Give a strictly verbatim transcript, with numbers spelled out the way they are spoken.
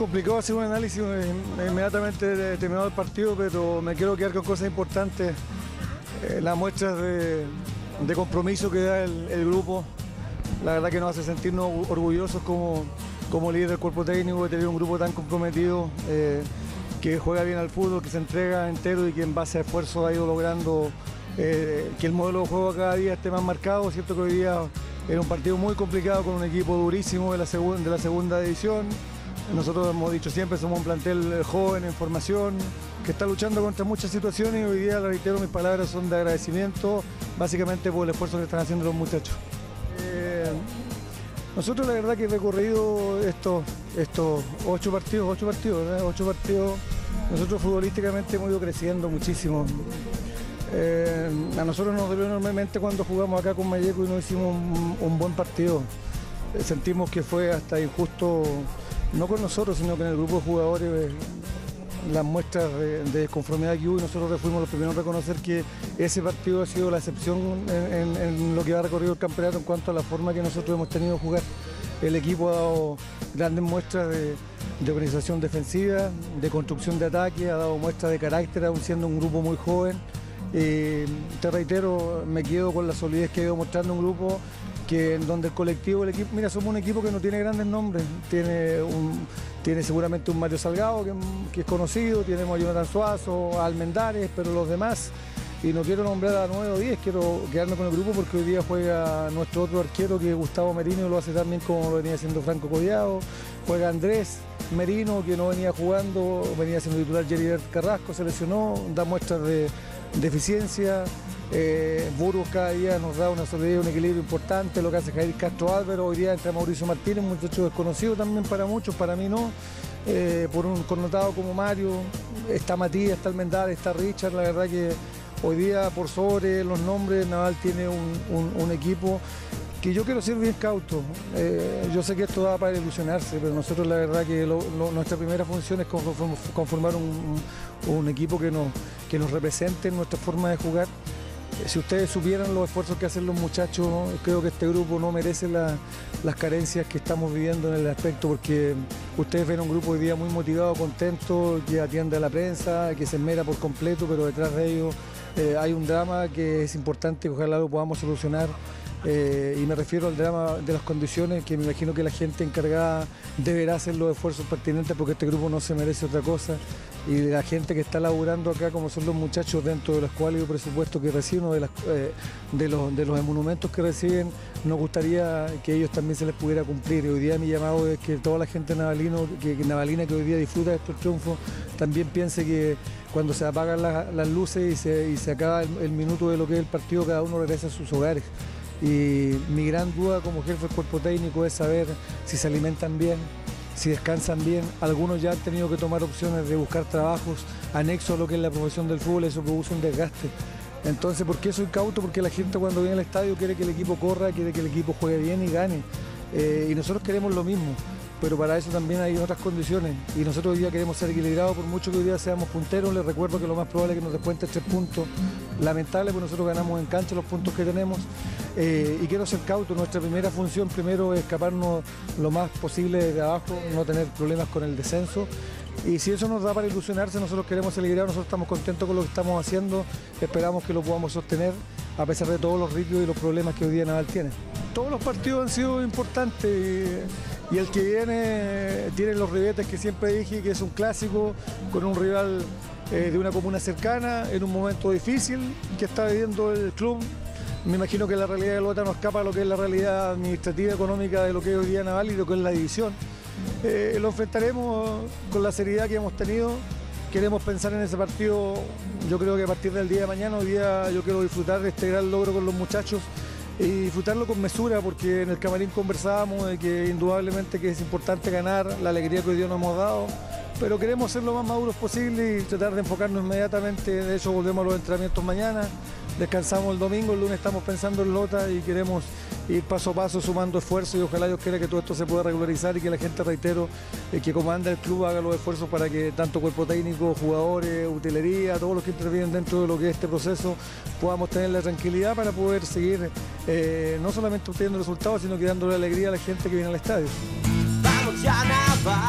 complicado hacer un análisis inmediatamente terminado el partido, pero me quiero quedar con cosas importantes. Eh, las muestras de, de compromiso que da el, el grupo, la verdad que nos hace sentirnos orgullosos como, como líder del cuerpo técnico de tener un grupo tan comprometido, eh, que juega bien al fútbol, que se entrega entero y que en base a esfuerzo ha ido logrando eh, que el modelo de juego cada día esté más marcado. Cierto que hoy día era un partido muy complicado con un equipo durísimo de la, segun, de la segunda división. Nosotros hemos dicho siempre, somos un plantel joven en formación, que está luchando contra muchas situaciones y hoy día, le reitero, mis palabras son de agradecimiento, básicamente por el esfuerzo que están haciendo los muchachos. Eh, nosotros la verdad que he recorrido estos, estos ocho partidos, ocho partidos, ¿verdad? ocho partidos, nosotros futbolísticamente hemos ido creciendo muchísimo. Eh, a nosotros nos dolió enormemente cuando jugamos acá con Malleco y no hicimos un, un buen partido. Eh, sentimos que fue hasta injusto, no con nosotros, sino con el grupo de jugadores, eh, las muestras de, de desconformidad que hubo, y nosotros fuimos los primeros en reconocer que ese partido ha sido la excepción en, en, en lo que ha recorrido el campeonato en cuanto a la forma que nosotros hemos tenido de jugar. El equipo ha dado grandes muestras de, de organización defensiva, de construcción de ataque, ha dado muestras de carácter, aún siendo un grupo muy joven. Eh, te reitero, me quedo con la solidez que ha ido mostrando un grupo que en donde el colectivo, el equipo, mira, somos un equipo que no tiene grandes nombres, tiene, un, tiene seguramente un Mario Salgado que, que es conocido, tenemos a Jonathan Suazo, a Almendares, pero los demás, y no quiero nombrar a nueve o diez, quiero quedarme con el grupo porque hoy día juega nuestro otro arquero que es Gustavo Merino, y lo hace tan bien como lo venía haciendo Franco Collado, juega Andrés Merino, que no venía jugando, venía siendo titular Jeribert Carrasco, se lesionó, da muestras de, de eficiencia. Eh, Burgos cada día nos da una solidez, un equilibrio importante, lo que hace Jair Castro Álvaro, hoy día entra Mauricio Martínez, un muchacho desconocido también para muchos, para mí no, eh, por un connotado como Mario, está Matías, está Almendares, está Richard, la verdad que hoy día por sobre los nombres Naval tiene un, un, un equipo que yo quiero ser bien cauto. Eh, yo sé que esto da para ilusionarse, pero nosotros la verdad que lo, lo, nuestra primera función es conformar un, un, un equipo que nos, que nos represente en nuestra forma de jugar. Si ustedes supieran los esfuerzos que hacen los muchachos, creo que este grupo no merece la, las carencias que estamos viviendo en el aspecto, porque ustedes ven un grupo hoy día muy motivado, contento, que atiende a la prensa, que se esmera por completo, pero detrás de ellos eh, hay un drama que es importante, que ojalá lo podamos solucionar. Eh, y me refiero al drama de las condiciones, que me imagino que la gente encargada deberá hacer los esfuerzos pertinentes, porque este grupo no se merece otra cosa, y la gente que está laburando acá, como son los muchachos, dentro de los cuales el presupuesto que reciben, o de, las, eh, de, los, de los monumentos que reciben, nos gustaría que ellos también se les pudiera cumplir. Y hoy día mi llamado es que toda la gente navalino, que, que navalina que hoy día disfruta de estos triunfos, también piense que cuando se apagan la, las luces y se, y se acaba el, el minuto de lo que es el partido, cada uno regresa a sus hogares. Y mi gran duda como jefe del cuerpo técnico es saber si se alimentan bien, si descansan bien. Algunos ya han tenido que tomar opciones de buscar trabajos anexos a lo que es la profesión del fútbol, eso produce un desgaste. Entonces, ¿por qué soy cauto? Porque la gente cuando viene al estadio quiere que el equipo corra, quiere que el equipo juegue bien y gane. Eh, y nosotros queremos lo mismo, pero para eso también hay otras condiciones. Y nosotros hoy día queremos ser equilibrados, por mucho que hoy día seamos punteros. Les recuerdo que lo más probable es que nos descuenten tres puntos. Lamentable, porque nosotros ganamos en cancha los puntos que tenemos. Eh, y quiero ser cauto, nuestra primera función primero es escaparnos lo más posible de abajo, no tener problemas con el descenso. Y si eso nos da para ilusionarse, nosotros queremos ser equilibrados, nosotros estamos contentos con lo que estamos haciendo, esperamos que lo podamos sostener a pesar de todos los ritmos y los problemas que hoy día Naval tiene. Todos los partidos han sido importantes y, y el que viene tiene los ribetes que siempre dije, que es un clásico con un rival eh, de una comuna cercana, en un momento difícil que está viviendo el club. Me imagino que la realidad de Lota no escapa a lo que es la realidad administrativa, económica de lo que es hoy día Naval y lo que es la división. Eh, lo enfrentaremos con la seriedad que hemos tenido. Queremos pensar en ese partido. Yo creo que a partir del día de mañana, hoy día yo quiero disfrutar de este gran logro con los muchachos y disfrutarlo con mesura, porque en el camarín conversábamos de que indudablemente que es importante ganar, la alegría que hoy día nos hemos dado, pero queremos ser lo más maduros posible y tratar de enfocarnos inmediatamente. De hecho, volvemos a los entrenamientos mañana, descansamos el domingo, el lunes estamos pensando en Lota y queremos ir paso a paso sumando esfuerzos, y ojalá Dios quiera que todo esto se pueda regularizar y que la gente, reitero, eh, que comanda el club haga los esfuerzos para que tanto cuerpo técnico, jugadores, utilería, todos los que intervienen dentro de lo que es este proceso, podamos tener la tranquilidad para poder seguir eh, no solamente obteniendo resultados, sino que dándole alegría a la gente que viene al estadio. Vamos ya, Naval.